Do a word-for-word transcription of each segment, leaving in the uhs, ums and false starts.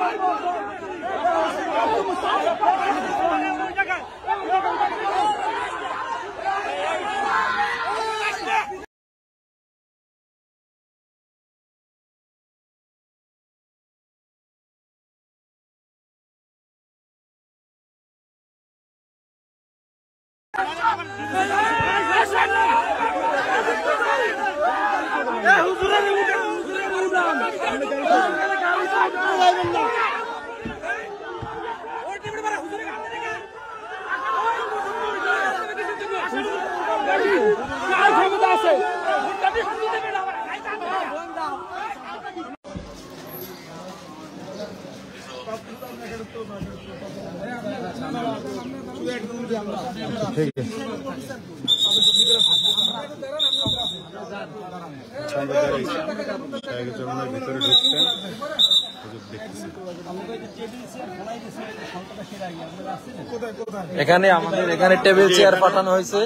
এখানে আমাদের এখানে টেবিল চেয়ার পাঠানো হয়েছে,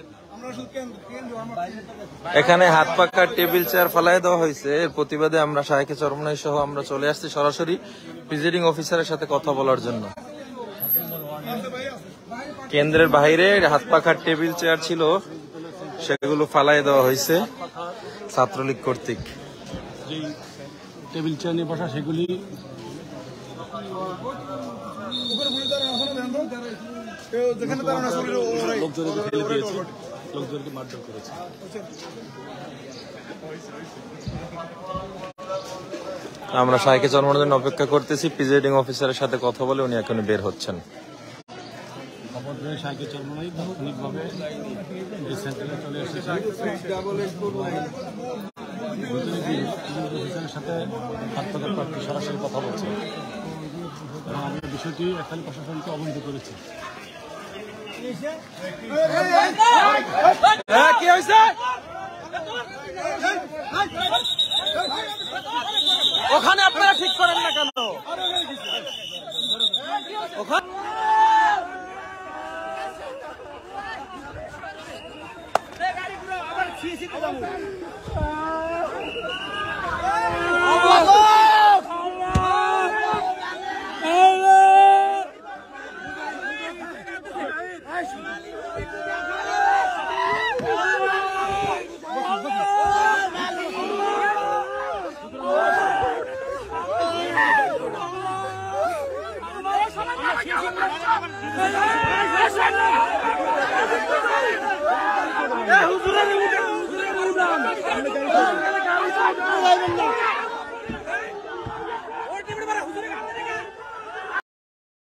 এখানে হাত পাকার টেবিল চেয়ার ফেলাই দেওয়া হয়েছে। এর প্রতিবাদে আমরা শাহেকে চরমনাই সহ আমরা চলে আসছি সরাসরি প্রিজাইডিং অফিসারের সাথে কথা বলার জন্য। কেন্দ্রের বাইরে হাত পাখার টেবিল চেয়ার ছিল, সেগুলো ফালাই দেওয়া হয়েছে ছাত্রলীগ কর্তৃক। টেবিল চেয়ার নিয়ে বসা সেগুলি লোকজনকে ফেলে দিয়েছে, লোকজনকে মারধর করেছে। আমরা শাহেকে চরমনাইয়ের জন্য অপেক্ষা করতেছি, প্রিজাইডিং অফিসারের সাথে কথা বলে উনি এখন বের হচ্ছেন। খবর পেয়ে শাহেকে চরমনাই তাৎক্ষণিকভাবে এই সেন্টারে চলে এসেছে। অফিসারের সাথে হাত পাকার প্রার্থী সরাসরি কথা বলছে এবং আমরা বিষয়টি এখানে প্রশাসনকে অবহিত করেছি। কি হয়েছে? ওখানে আপনারা ঠিক করেন না কেন? ওখানে হুজুরের